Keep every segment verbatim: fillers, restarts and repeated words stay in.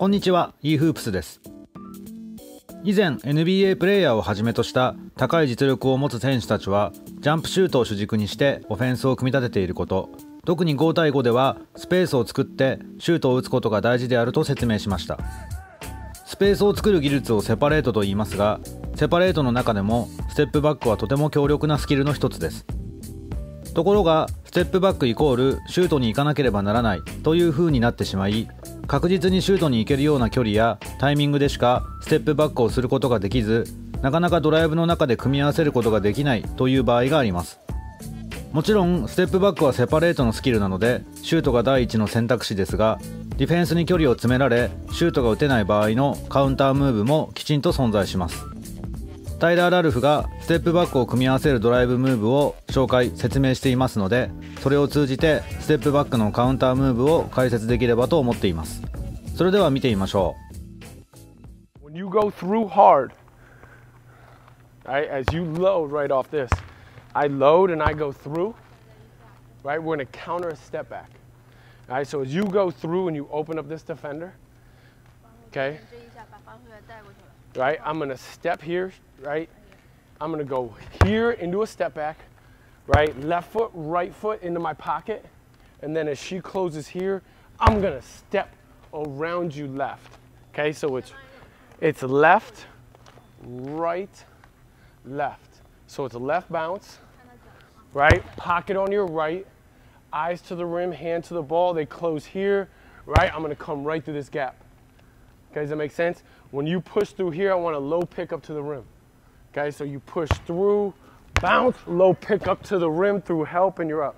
こんにちは、イーフープスです。以前 エヌビーエー プレイヤーをはじめとした高い実力を持つ選手たちはジャンプシュートを主軸にしてオフェンスを組み立てていること、特にご対ごではスペースを作ってシュートを打つことが大事であると説明しました。スペースを作る技術をセパレートと言いますが、セパレートの中でもステップバックはとても強力なスキルの一つです。ところがステップバックイコールシュートに行かなければならないという風になってしまい、確実にシュートに行けるような距離やタイミングでしかステップバックをすることができず、なかなかドライブの中で組み合わせることができないという場合があります。もちろんステップバックはセパレートのスキルなのでシュートが第一の選択肢ですが、ディフェンスに距離を詰められシュートが打てない場合のカウンタームーブもきちんと存在します。タイラー・ラルフがステップバックを組み合わせるドライブムーブを紹介説明していますので、それを通じてステップバックのカウンタームーブを解説できればと思っています。それでは見てみましょう。When you go through hard, right, as you load right off this, I load and I go through, right, we're going to counter a step back. Alright, so as you go through and you open up this defender, okay, right, I'm going to step here, right, I'm going to go here into a step back, right, left foot, right foot into my pocket, and then as she closes here, I'm going to step around you left. Okay, so it's it's left, right, left. So it's a left bounce, right, pocket on your right, eyes to the rim, hand to the ball, they close here, right, I'm going to come right through this gap. Okay, does that make sense? When you push through here, I want a low pick up to the rim. Okay, so you push through, bounce, low pick up to the rim through help, and you're up.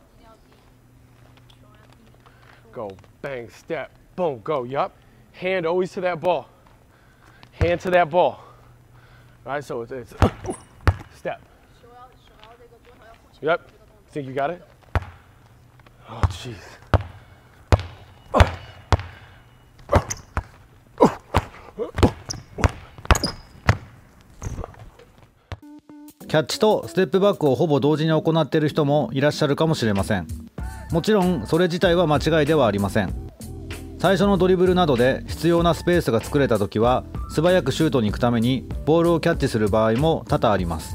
Go, bang, step, boom, go, yup. Hand always to that ball. Hand to that ball. All right, so it's, it's step. Yep, think you got it? Oh, jeez. キャッチとステップバックをほぼ同時に行っている人もいらっしゃるかもしれません。もちろんそれ自体は間違いではありません。最初のドリブルなどで必要なスペースが作れた時は素早くシュートに行くためにボールをキャッチする場合も多々あります。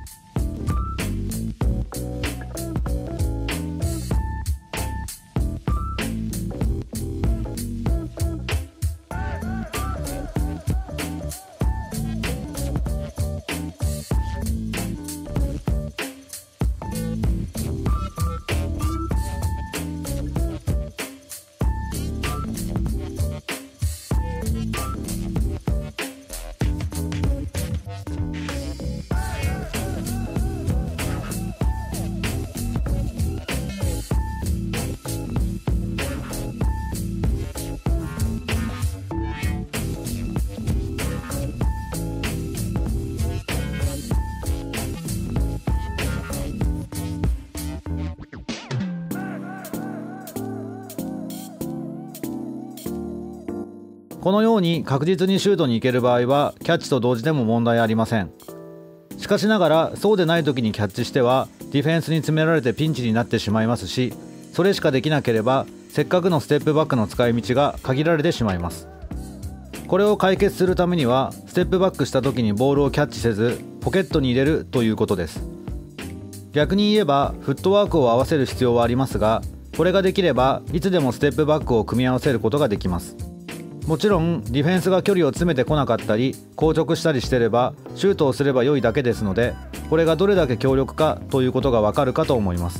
このように確実にシュートに行ける場合はキャッチと同時でも問題ありません。しかしながらそうでない時にキャッチしてはディフェンスに詰められてピンチになってしまいますし、それしかできなければせっかくのステップバックの使い道が限られてしまいます。これを解決するためにはステップバックした時にボールをキャッチせずポケットに入れるということです。逆に言えばフットワークを合わせる必要はありますが、これができればいつでもステップバックを組み合わせることができます。もちろんディフェンスが距離を詰めてこなかったり硬直したりしてればシュートをすれば良いだけですので、これがどれだけ強力かということがわかるかと思います。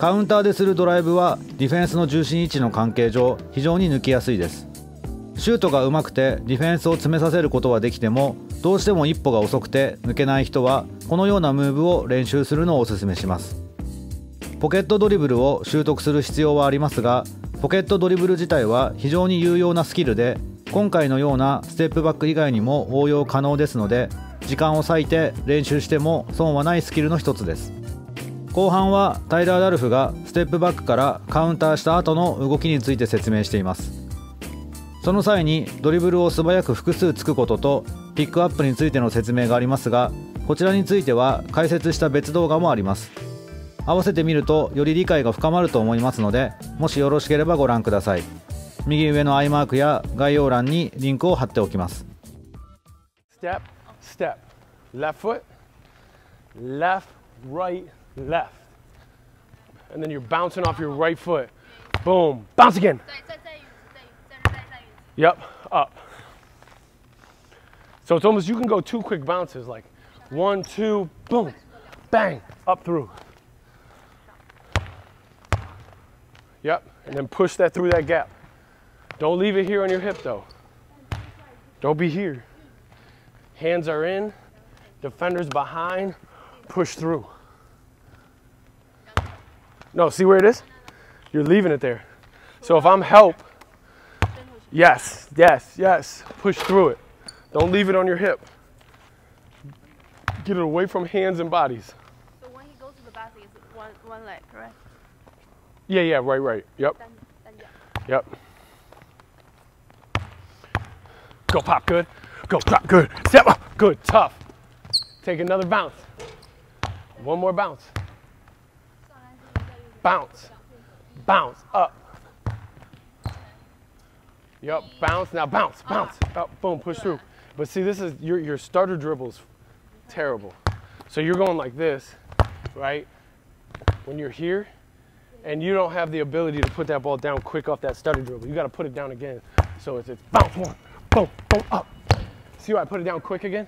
カウンターでするドライブはディフェンスの重心位置の関係上非常に抜きやすいです。シュートが上手くてディフェンスを詰めさせることはできても、どうしても一歩が遅くて抜けない人はこのようなムーブを練習するのをおすすめします。ポケットドリブルを習得する必要はありますが、ポケットドリブル自体は非常に有用なスキルで、今回のようなステップバック以外にも応用可能ですので、時間を割いて練習しても損はないスキルの一つです。後半はタイラー・ダルフがステップバックからカウンターした後の動きについて説明しています。その際にドリブルを素早く複数つくこととピックアップについての説明がありますが、こちらについては解説した別動画もあります。合わせてみるとより理解が深まると思いますので、もしよろしければご覧ください。右上の アイマークや概要欄にリンクを貼っておきます。 Step, step, left foot, left, right, left, and then you're bouncing off your right foot. Boom, bounce again. Yep, up. So it's almost, you can go two quick bounces, like one, two, boom, bang, up through. Yep, and then push that through that gap. Don't leave it here on your hip though. Don't be here. Hands are in, defenders behind, push through. No, see where it is? You're leaving it there. So if I'm help, yes, yes, yes, push through it. Don't leave it on your hip. Get it away from hands and bodies. So when he goes to the basket, it's one, one leg, correct? Yeah, yeah, right, right. Yep. Yep. Go pop, good. Go pop, good. Step up, good, tough. Take another bounce. One more bounce. Bounce. Bounce, up. Yep, bounce, now bounce, bounce. Up, boom, push through. But see, this is, your, your starter dribble's terrible. So you're going like this, right? When you're here, and you don't have the ability to put that ball down quick off that stutter dribble. You got to put it down again. So it's, it's bounce, one, boom, boom, up. See how I put it down quick again?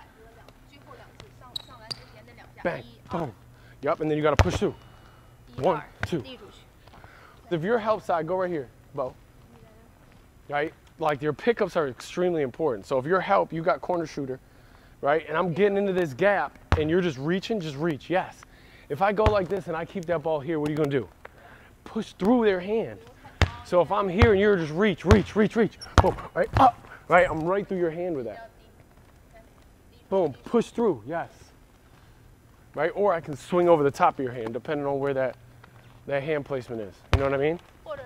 Bang, boom. Yep, and then you got to push through. One, two. If your help side, go right here, Bo. Right? Like your pickups are extremely important. So if you're help, you got corner shooter, right? And I'm getting into this gap and you're just reaching, just reach, yes. If I go like this and I keep that ball here, what are you gonna do? Push through their hand. So if I'm here and you're just reach, reach, reach, reach, boom, right, up, right? I'm right through your hand with that. Boom, push through, yes. Right, or I can swing over the top of your hand depending on where that, that hand placement is. You know what I mean?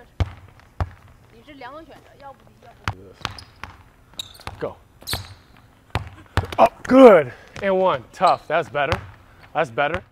Go. Up, good, and one, tough, that's better, that's better.